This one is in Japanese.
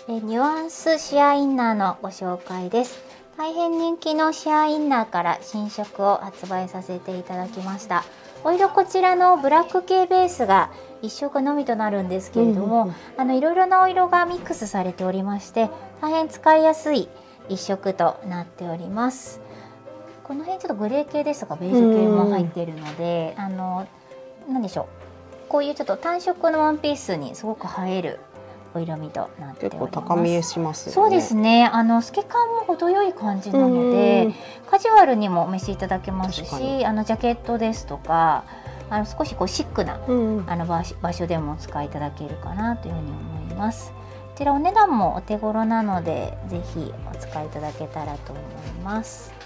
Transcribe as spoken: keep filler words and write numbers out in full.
えニュアンスシアーインナーのご紹介です。大変人気のシアーインナーから新色を発売させていただきました。お色こちらのブラック系ベースが一色のみとなるんですけれども、うんうん、あのいろいろなお色がミックスされておりまして、大変使いやすい一色となっております。この辺ちょっとグレー系ですとかベージュ系も入っているので、あの何でしょう、こういうちょっと単色のワンピースにすごく映えるお色味となっております。 結構高見えしますよね。 そうですね。あの透け感も程よい感じなので、カジュアルにもお召しいただけますし、あのジャケットですとか、あの少しこうシックな、うん、あの場所でもお使いいただけるかなというふうに思います。こちらお値段もお手頃なので、ぜひお使いいただけたらと思います。